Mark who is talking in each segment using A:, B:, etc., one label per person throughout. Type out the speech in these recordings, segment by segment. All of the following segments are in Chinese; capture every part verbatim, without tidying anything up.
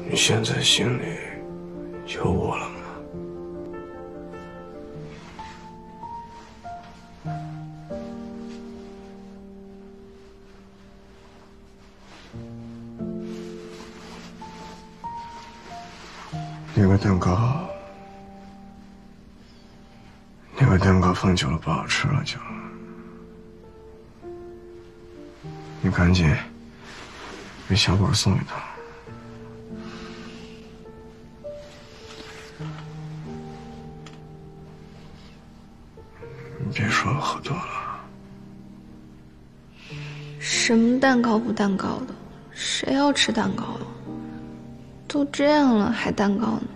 A: 你现在心里有我了吗？那个蛋糕，那个蛋糕放久了不好吃了就，你赶紧给小果送一趟。你别说我喝多了。
B: 什么蛋糕不蛋糕的，谁要吃蛋糕啊？都这样了还蛋糕呢？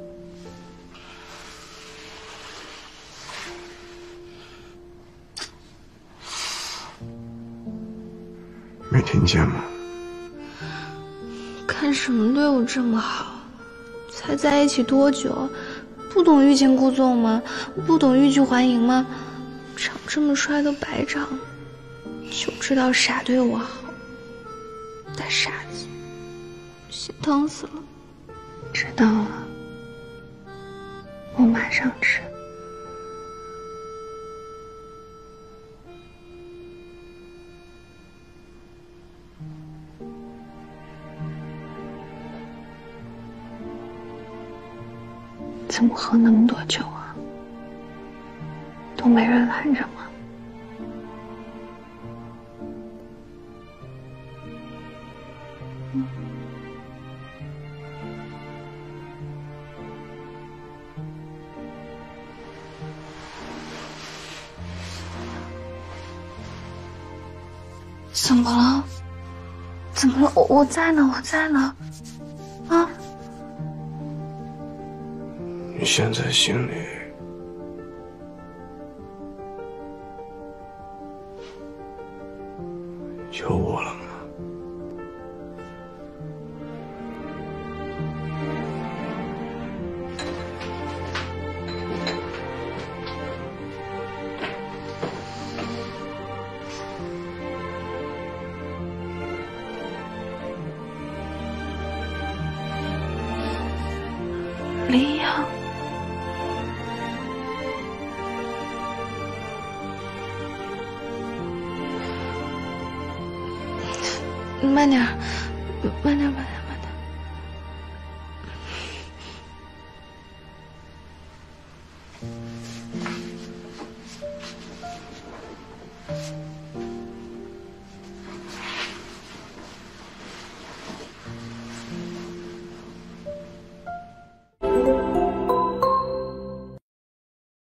A: 没听见吗？
B: 干什么对我这么好？才在一起多久？不懂欲擒故纵吗？不懂欲拒还迎吗？长这么帅都白长，就知道傻对我好。大傻子，心疼死了。知道了，我马上吃。怎么喝那么多酒啊？都没人拦着吗？嗯。怎么了？怎么了？我我在呢，我在呢。啊！
A: 你现在心里有我了吗？
B: 黎阳。慢点，慢点，慢点。